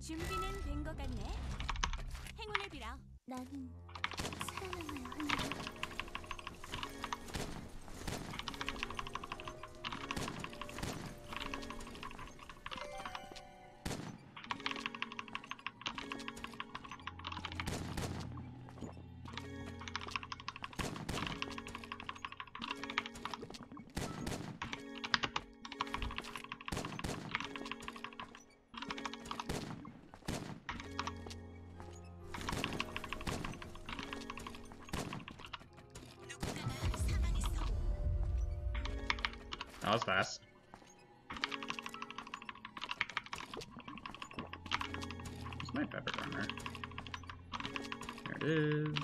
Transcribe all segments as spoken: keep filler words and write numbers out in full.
준비는 된 것 같네. 행운을 빌어. 나는 살아남아야 한다. That was fast. Where's my pepper burner? There it is.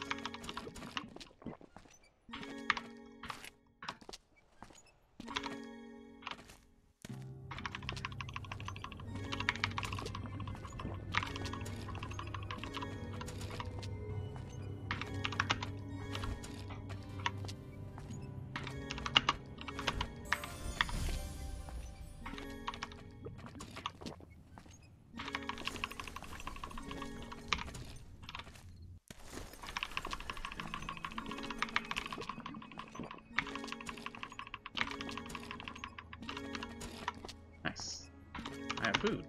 Nice. I have food.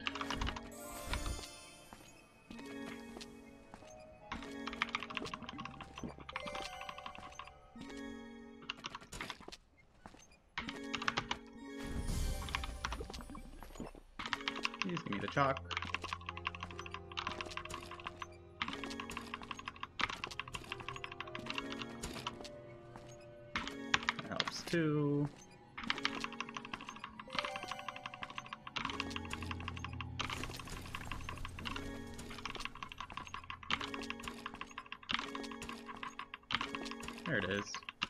Please give me the chalk. That helps too. There it is.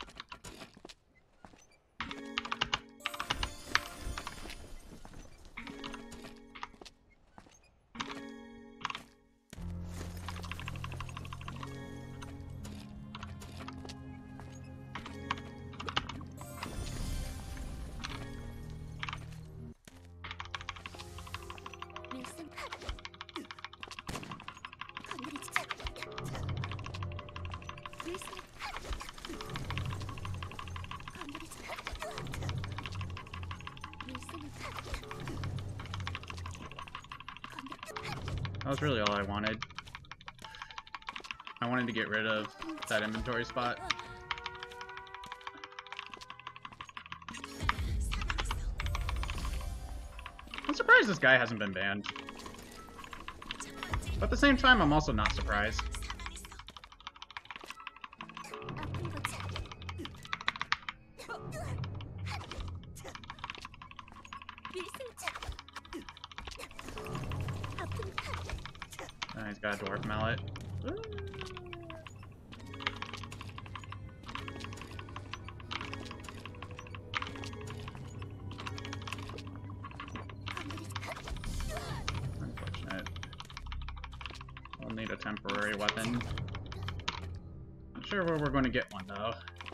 윌슨, 건드리지 마. 윌슨, 건드리지 마. 윌슨은 That was really all I wanted. I wanted to get rid of that inventory spot. I'm surprised this guy hasn't been banned. But at the same time, I'm also not surprised. Oh, he's got a dwarf mallet. Ooh. Unfortunate. We'll need a temporary weapon. Not sure where we're going to get one though.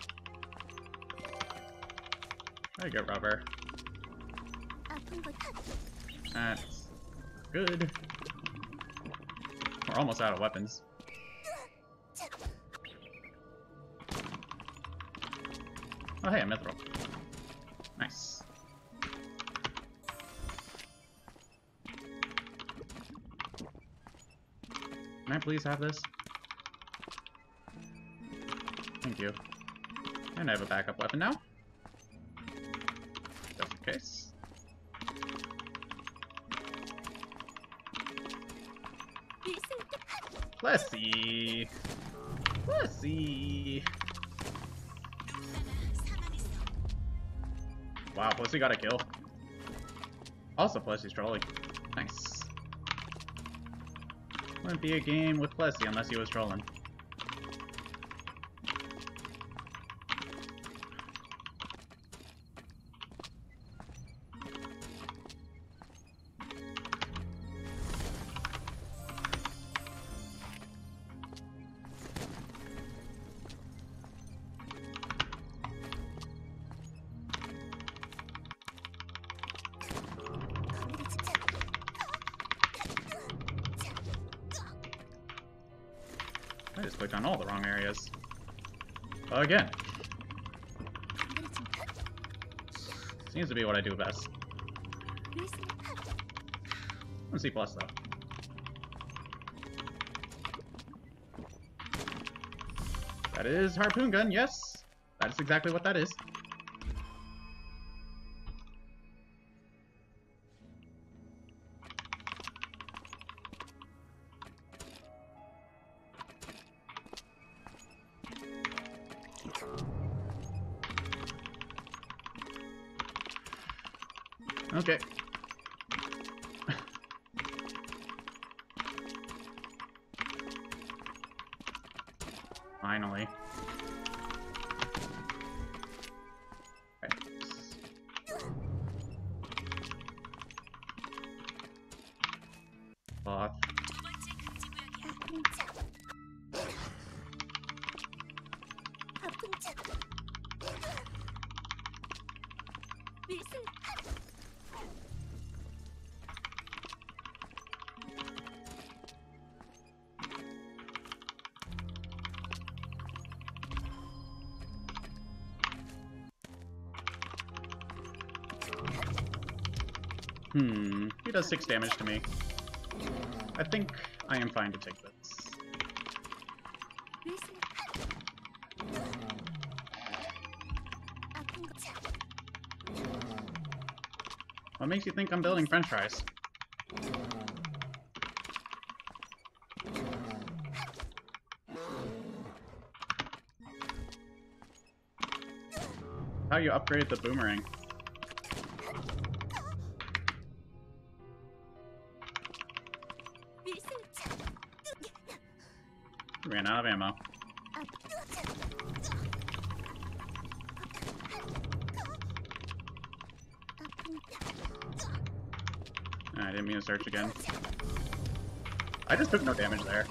Try to get rubber. That's good. We're almost out of weapons. Oh hey, a mithril. Nice. Can I please have this? Thank you. And I have a backup weapon now. Just in case. Plessy! Plessy! Wow, Plessy got a kill. Also, Plessy's trolling. Nice. Wouldn't be a game with Plessy unless he was trolling. just clicked on all the wrong areas. Again. Seems to be what I do best. I'm C plus though. That is harpoon gun, yes. That's exactly what that is. Okay. Finally. Okay. Cloth. Hmm, he does six damage to me. I think I am fine to take this. What makes you think I'm building french fries? How you upgrade the boomerang? Ran out of ammo. I didn't mean to search again. I just took no damage there.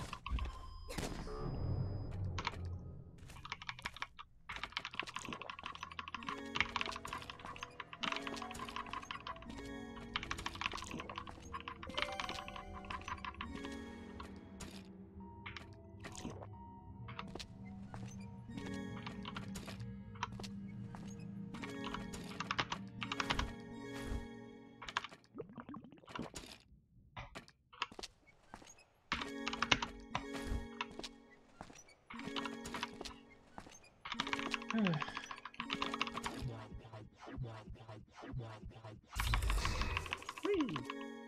Whee!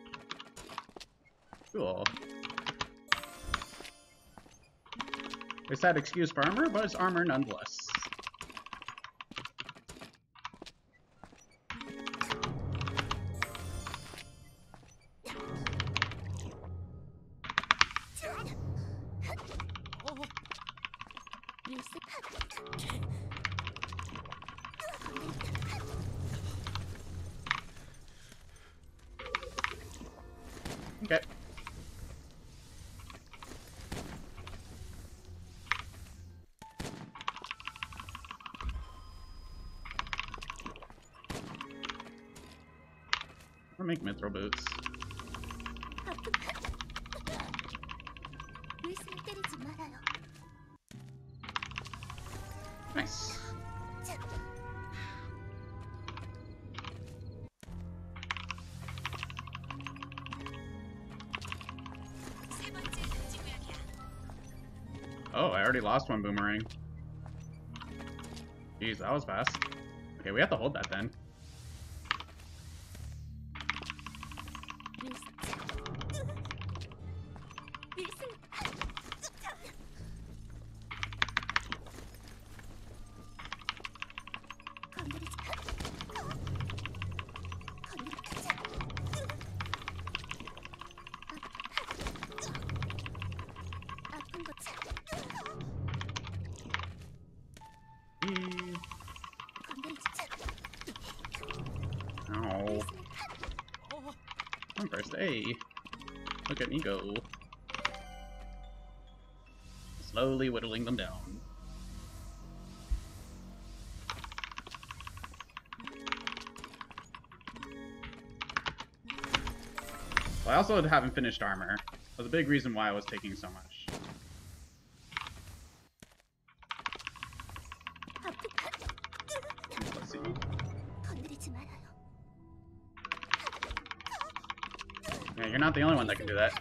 Cool. We said excuse for armor, but it's armor nonetheless. Okay. Or make mithril boots. Nice. Oh, I already lost one boomerang. Jeez, that was fast. Okay, we have to hold that then. Ow. I'm first. Hey, look at me go. Slowly whittling them down. Well, I also haven't finished armor. That was a big reason why I was taking so much. Yeah, you're not the only one that can do that.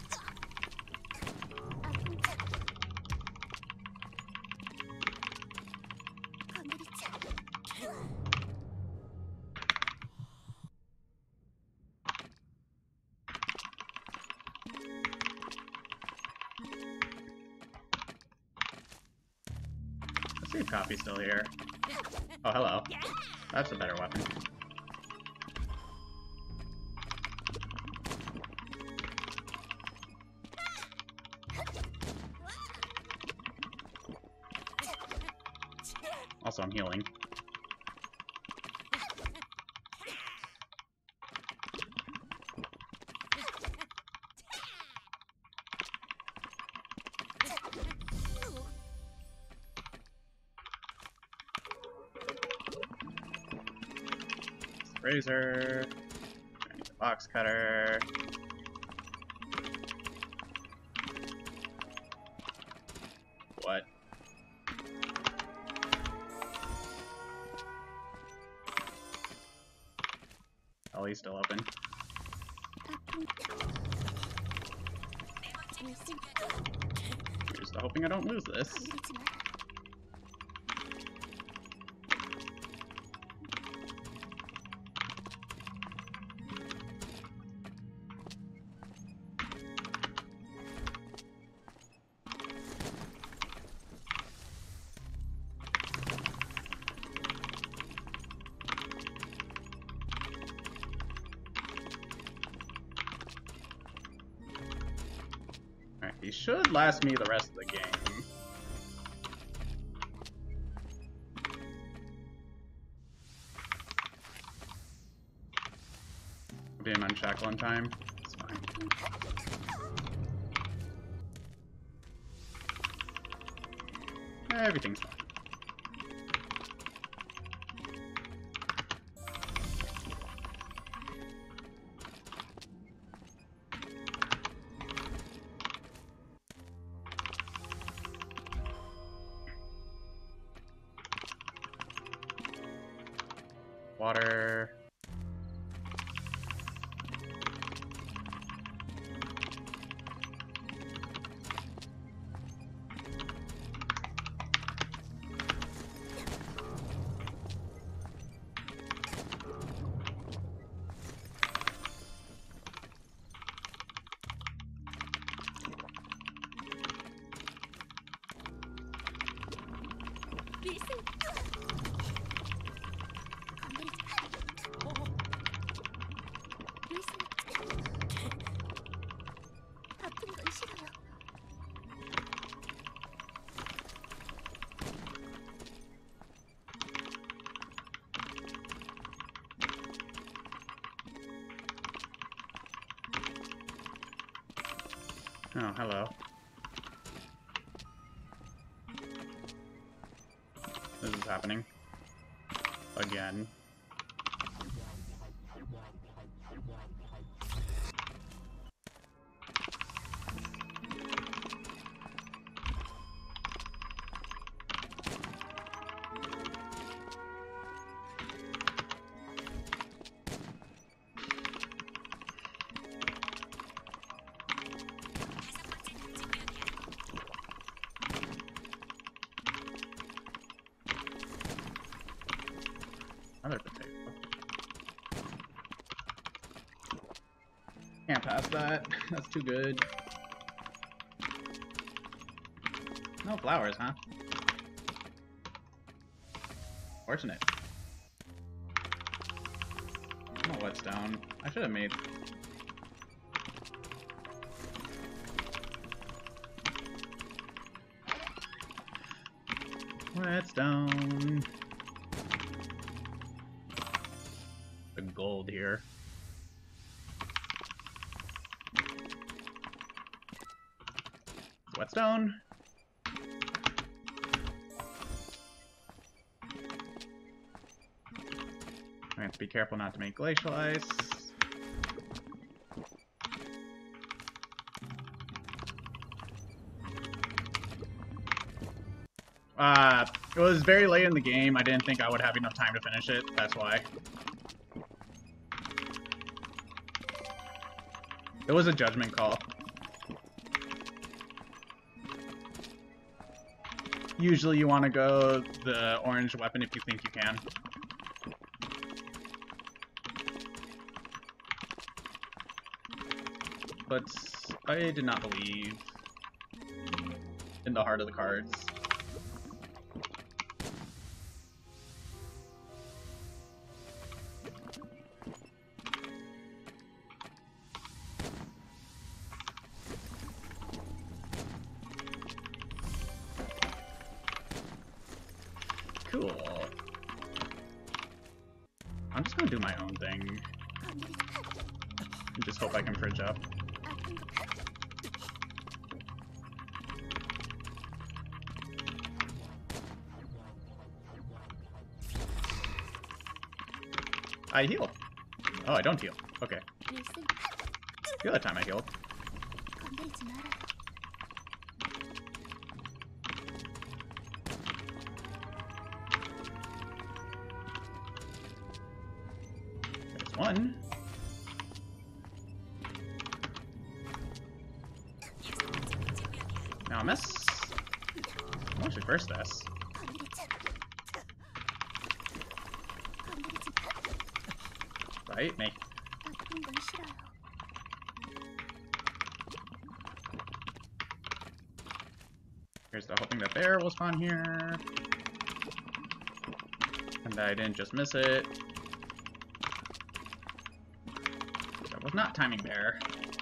Let's see if Coffee's still here. Oh, hello. That's a better weapon. Also, I'm healing. Razor. I need the box cutter. What? Oh, he's still open. Just hoping I don't lose this. Alright, he should last me the rest of the game. I'll be an unshackle in time. It's fine. Everything's fine. Water. Oh, hello. This is happening. Again. Another potato. Can't pass that. That's too good. No flowers, huh? Fortunate. No whetstone. I should have made. Whetstone. The gold here. Whetstone. I have to be careful not to make glacial ice. Uh, it was very late in the game. I didn't think I would have enough time to finish it. That's why. It was a judgment call. Usually you want to go the orange weapon if you think you can. But I did not believe in the heart of the cards. Cool. I'm just gonna do my own thing. And just hope I can fridge up. I heal. Oh, I don't heal. Okay. The other time I healed. There's one. Now I miss. I'm actually first S. Right, me. Here's the hoping that bear will spawn here. And that I didn't just miss it. So I was not timing bear.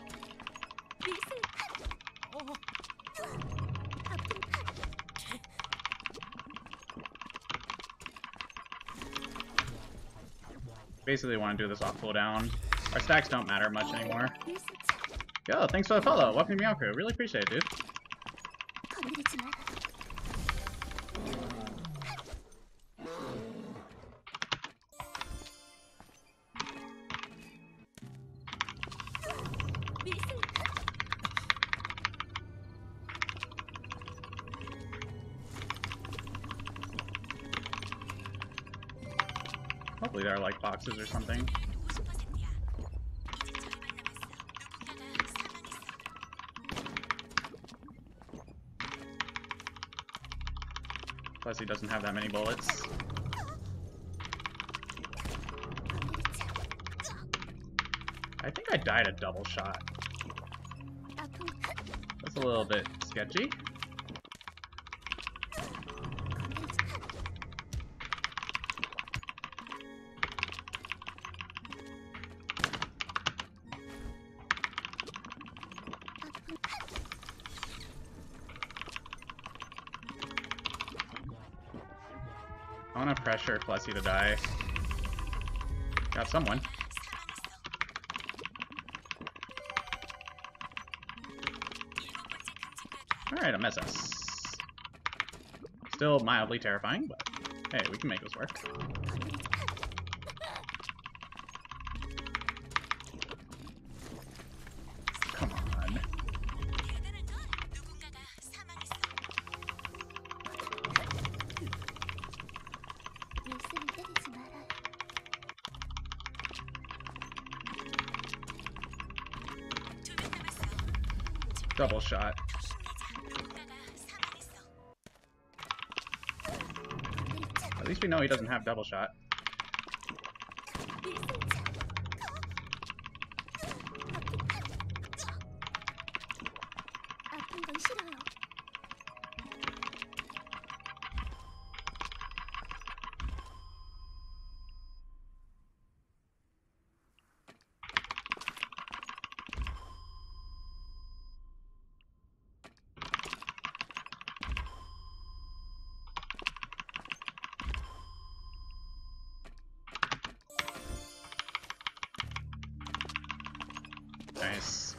Basically want to do this off cooldown. Our stacks don't matter much anymore. Yo, thanks for the follow. Welcome to Meowcrew. Really appreciate it, dude. Hopefully there are like boxes or something. Plus he doesn't have that many bullets. I think I died a double shot. That's a little bit sketchy. I want to pressure Plessy to die. Got someone. Alright, a Mesos. Still mildly terrifying, but hey, we can make this work. Come on. Double shot. At least we know he doesn't have double shot. Nice.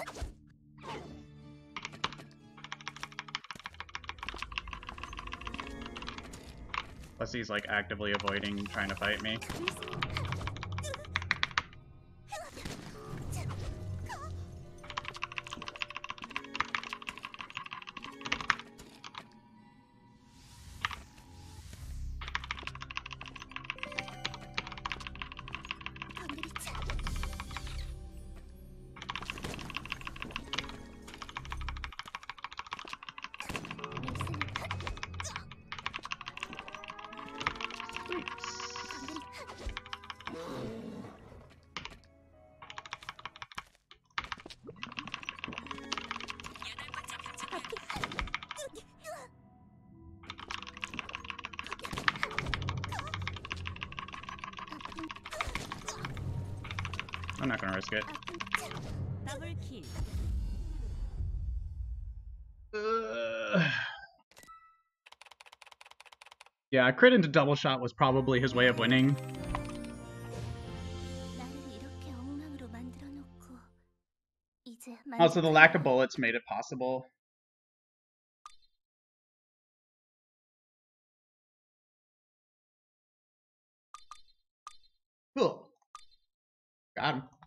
Plus he's like actively avoiding trying to fight me. I'm not gonna risk it. 더블 킬. Uh, yeah, a crit into double shot was probably his way of winning. 나를 이렇게 엉망으로 만들어 놓고 이제 Also, the lack of bullets made it possible. Cool. Got him.